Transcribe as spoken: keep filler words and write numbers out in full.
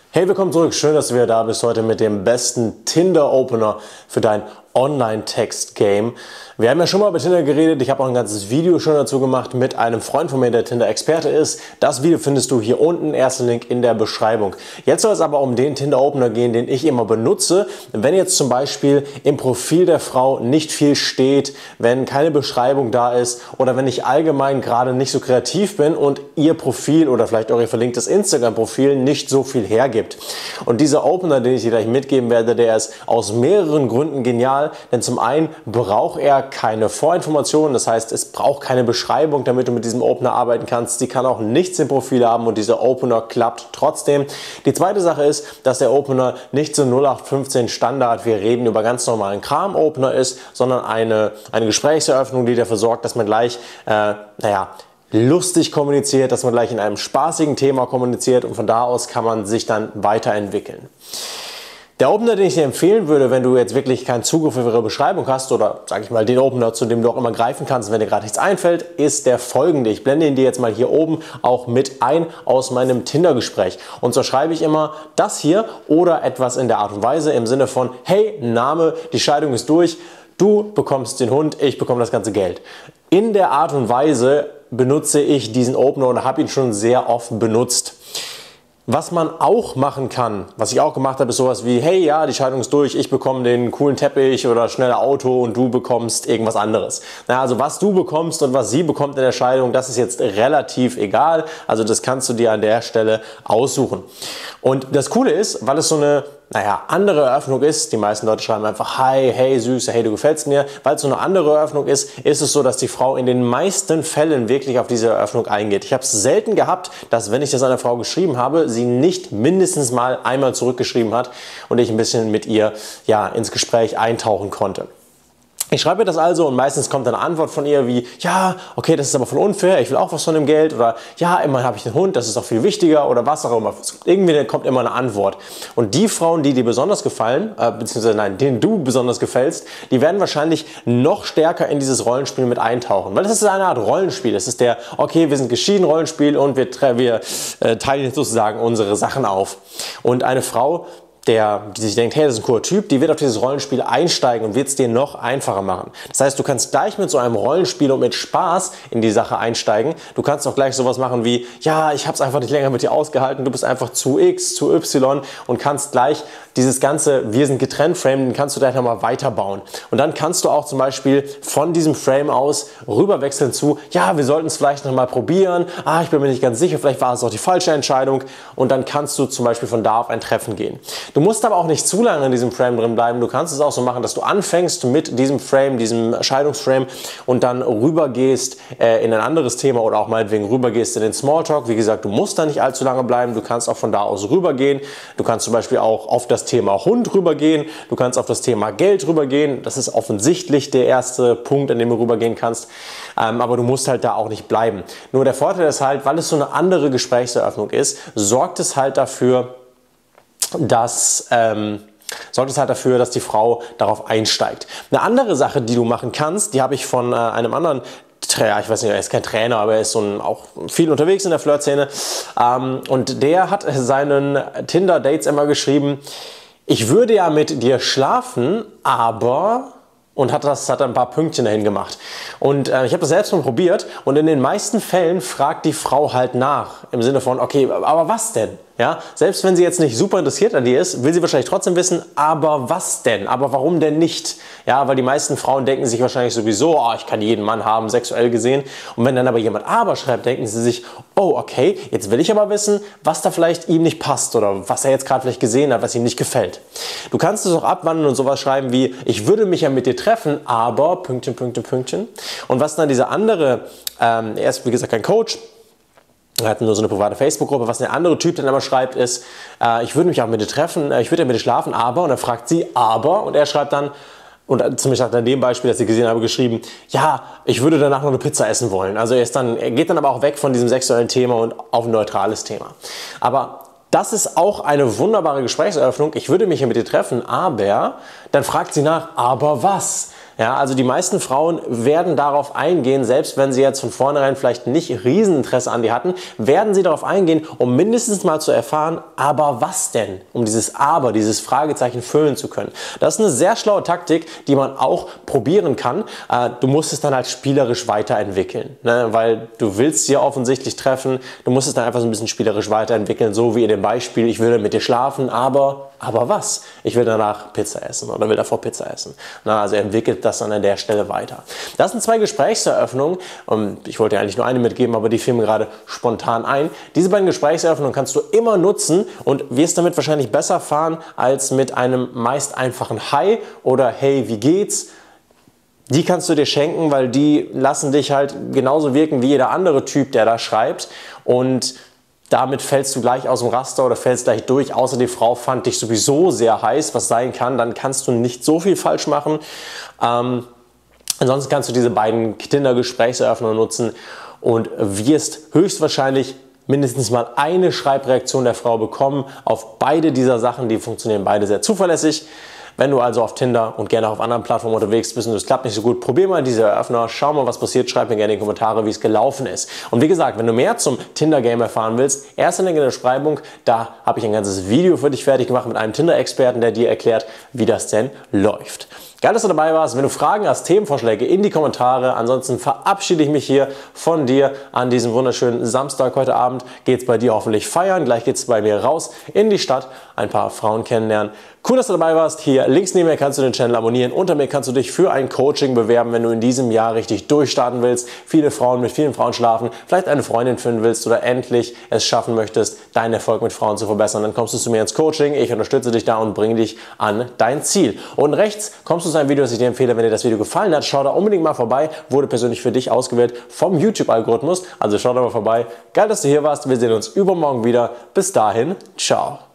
Hey, willkommen zurück. Schön, dass du wieder da bist heute mit dem besten Tinder-Opener für dein Online-Text-Game. Wir haben ja schon mal über Tinder geredet. Ich habe auch ein ganzes Video schon dazu gemacht mit einem Freund von mir, der Tinder-Experte ist. Das Video findest du hier unten, erster Link in der Beschreibung. Jetzt soll es aber um den Tinder-Opener gehen, den ich immer benutze. Wenn jetzt zum Beispiel im Profil der Frau nicht viel steht, wenn keine Beschreibung da ist oder wenn ich allgemein gerade nicht so kreativ bin und ihr Profil oder vielleicht auch ihr verlinktes Instagram-Profil nicht so viel hergibt. Und dieser Opener, den ich dir gleich mitgeben werde, der ist aus mehreren Gründen genial. Denn zum einen braucht er keine Vorinformationen, das heißt, es braucht keine Beschreibung, damit du mit diesem Opener arbeiten kannst. Sie kann auch nichts im Profil haben und dieser Opener klappt trotzdem. Die zweite Sache ist, dass der Opener nicht so null acht fünfzehn Standard, wir reden über ganz normalen Kram Opener ist, sondern eine, eine Gesprächseröffnung, die dafür sorgt, dass man gleich, äh, naja, lustig kommuniziert, dass man gleich in einem spaßigen Thema kommuniziert und von da aus kann man sich dann weiterentwickeln. Der Opener, den ich dir empfehlen würde, wenn du jetzt wirklich keinen Zugriff auf ihre Beschreibung hast oder, sage ich mal, den Opener, zu dem du auch immer greifen kannst, wenn dir gerade nichts einfällt, ist der folgende. Ich blende ihn dir jetzt mal hier oben auch mit ein aus meinem Tinder-Gespräch. Und so schreibe ich immer das hier oder etwas in der Art und Weise im Sinne von, hey, Name, die Scheidung ist durch, du bekommst den Hund, ich bekomme das ganze Geld. In der Art und Weise benutze ich diesen Opener und habe ihn schon sehr oft benutzt. Was man auch machen kann, was ich auch gemacht habe, ist sowas wie, hey, ja, die Scheidung ist durch, ich bekomme den coolen Teppich oder schnelle Auto und du bekommst irgendwas anderes. Na, also was du bekommst und was sie bekommt in der Scheidung, das ist jetzt relativ egal. Also das kannst du dir an der Stelle aussuchen. Und das Coole ist, weil es so eine naja, andere Eröffnung ist, die meisten Leute schreiben einfach Hi, hey Süße, hey du gefällst mir, weil es so eine andere Eröffnung ist, ist es so, dass die Frau in den meisten Fällen wirklich auf diese Eröffnung eingeht. Ich habe es selten gehabt, dass wenn ich das einer Frau geschrieben habe, sie nicht mindestens mal einmal zurückgeschrieben hat und ich ein bisschen mit ihr ja, ins Gespräch eintauchen konnte. Ich schreibe das also und meistens kommt eine Antwort von ihr wie, ja, okay, das ist aber voll unfair, ich will auch was von dem Geld oder ja, immerhin habe ich einen Hund, das ist auch viel wichtiger oder was auch immer. Irgendwie kommt immer eine Antwort. Und die Frauen, die dir besonders gefallen, äh, beziehungsweise nein, denen du besonders gefällst, die werden wahrscheinlich noch stärker in dieses Rollenspiel mit eintauchen. Weil das ist eine Art Rollenspiel. Das ist der, okay, wir sind geschieden Rollenspiel und wir, wir äh, teilen jetzt sozusagen unsere Sachen auf. Und eine Frau, Der, die sich denkt, hey, das ist ein cooler Typ, die wird auf dieses Rollenspiel einsteigen und wird es dir noch einfacher machen. Das heißt, du kannst gleich mit so einem Rollenspiel und mit Spaß in die Sache einsteigen. Du kannst auch gleich sowas machen wie, ja, ich habe es einfach nicht länger mit dir ausgehalten, du bist einfach zu X, zu Y und kannst gleich dieses ganze, wir sind getrennt Frame, den kannst du gleich nochmal weiterbauen. Und dann kannst du auch zum Beispiel von diesem Frame aus rüberwechseln zu, ja, wir sollten es vielleicht nochmal probieren, ah, ich bin mir nicht ganz sicher, vielleicht war es auch die falsche Entscheidung und dann kannst du zum Beispiel von da auf ein Treffen gehen. Du musst aber auch nicht zu lange in diesem Frame drin bleiben. Du kannst es auch so machen, dass du anfängst mit diesem Frame, diesem Scheidungsframe und dann rübergehst äh, in ein anderes Thema oder auch meinetwegen rübergehst in den Smalltalk. Wie gesagt, du musst da nicht allzu lange bleiben. Du kannst auch von da aus rübergehen. Du kannst zum Beispiel auch auf das Thema Hund rübergehen. Du kannst auf das Thema Geld rübergehen. Das ist offensichtlich der erste Punkt, an dem du rübergehen kannst. Ähm, aber du musst halt da auch nicht bleiben. Nur der Vorteil ist halt, weil es so eine andere Gesprächseröffnung ist, sorgt es halt dafür, dass ähm, sorgt es halt dafür, dass die Frau darauf einsteigt. Eine andere Sache, die du machen kannst, die habe ich von äh, einem anderen, ja, ich weiß nicht, er ist kein Trainer, aber er ist so ein, auch viel unterwegs in der Flirtszene ähm, und der hat seinen Tinder-Dates immer geschrieben, ich würde ja mit dir schlafen, aber... und hat das hat ein paar Pünktchen dahin gemacht. Und äh, ich habe das selbst mal probiert und in den meisten Fällen fragt die Frau halt nach. Im Sinne von, okay, aber was denn? Ja, selbst wenn sie jetzt nicht super interessiert an dir ist, will sie wahrscheinlich trotzdem wissen, aber was denn? Aber warum denn nicht? Ja, weil die meisten Frauen denken sich wahrscheinlich sowieso, oh, ich kann jeden Mann haben, sexuell gesehen. Und wenn dann aber jemand aber schreibt, denken sie sich, oh, okay, jetzt will ich aber wissen, was da vielleicht ihm nicht passt oder was er jetzt gerade vielleicht gesehen hat, was ihm nicht gefällt. Du kannst es auch abwandeln und sowas schreiben wie, ich würde mich ja mit dir treffen, aber Pünktchen, Pünktchen, Pünktchen. Und was dann dieser andere, ähm, er ist wie gesagt kein Coach, er hat nur so eine private Facebook-Gruppe. Was der andere Typ dann aber schreibt ist, äh, ich würde mich auch mit dir treffen, äh, ich würde ja mit dir schlafen, aber, und dann fragt sie, aber, und er schreibt dann, und zumindest hat er in dem Beispiel, das ich gesehen habe, geschrieben, ja, ich würde danach noch eine Pizza essen wollen. Also er, ist dann, er geht dann aber auch weg von diesem sexuellen Thema und auf ein neutrales Thema. Aber das ist auch eine wunderbare Gesprächseröffnung. Ich würde mich ja mit dir treffen, aber, dann fragt sie nach, aber was? Ja, also die meisten Frauen werden darauf eingehen, selbst wenn sie jetzt von vornherein vielleicht nicht Rieseninteresse an dir hatten, werden sie darauf eingehen, um mindestens mal zu erfahren, aber was denn? Um dieses Aber, dieses Fragezeichen füllen zu können. Das ist eine sehr schlaue Taktik, die man auch probieren kann. Du musst es dann halt spielerisch weiterentwickeln, ne? Weil du willst sie ja offensichtlich treffen. Du musst es dann einfach so ein bisschen spielerisch weiterentwickeln, so wie in dem Beispiel, ich will mit dir schlafen, aber, aber was? Ich will danach Pizza essen oder will davor Pizza essen. Na, also entwickelt das dann an der Stelle weiter. Das sind zwei Gesprächseröffnungen. Und ich wollte ja eigentlich nur eine mitgeben, aber die fiel mir gerade spontan ein. Diese beiden Gesprächseröffnungen kannst du immer nutzen und wirst damit wahrscheinlich besser fahren als mit einem meist einfachen Hi oder Hey, wie geht's? Die kannst du dir schenken, weil die lassen dich halt genauso wirken wie jeder andere Typ, der da schreibt. Und damit fällst du gleich aus dem Raster oder fällst gleich durch, außer die Frau fand dich sowieso sehr heiß, was sein kann, dann kannst du nicht so viel falsch machen. Ähm, ansonsten kannst du diese beiden Tinder-Gesprächseröffner nutzen und wirst höchstwahrscheinlich mindestens mal eine Schreibreaktion der Frau bekommen auf beide dieser Sachen, die funktionieren beide sehr zuverlässig. Wenn du also auf Tinder und gerne auf anderen Plattformen unterwegs bist und es klappt nicht so gut, probier mal diese Eröffner, schau mal, was passiert, schreib mir gerne in die Kommentare, wie es gelaufen ist. Und wie gesagt, wenn du mehr zum Tinder-Game erfahren willst, erster Link in der Beschreibung, da habe ich ein ganzes Video für dich fertig gemacht mit einem Tinder-Experten, der dir erklärt, wie das denn läuft. Geil, dass du dabei warst. Wenn du Fragen hast, Themenvorschläge, in die Kommentare. Ansonsten verabschiede ich mich hier von dir an diesem wunderschönen Samstag. Heute Abend geht es bei dir hoffentlich feiern. Gleich geht es bei mir raus in die Stadt, ein paar Frauen kennenlernen. Cool, dass du dabei warst. Hier links neben mir kannst du den Channel abonnieren. Unter mir kannst du dich für ein Coaching bewerben, wenn du in diesem Jahr richtig durchstarten willst, viele Frauen mit vielen Frauen schlafen, vielleicht eine Freundin finden willst oder endlich es schaffen möchtest, deinen Erfolg mit Frauen zu verbessern. Dann kommst du zu mir ins Coaching. Ich unterstütze dich da und bringe dich an dein Ziel. Und rechts kommst du zu einem Video, das ich dir empfehle. Wenn dir das Video gefallen hat, schau da unbedingt mal vorbei. Wurde persönlich für dich ausgewählt vom YouTube-Algorithmus. Also schau da mal vorbei. Geil, dass du hier warst. Wir sehen uns übermorgen wieder. Bis dahin, ciao.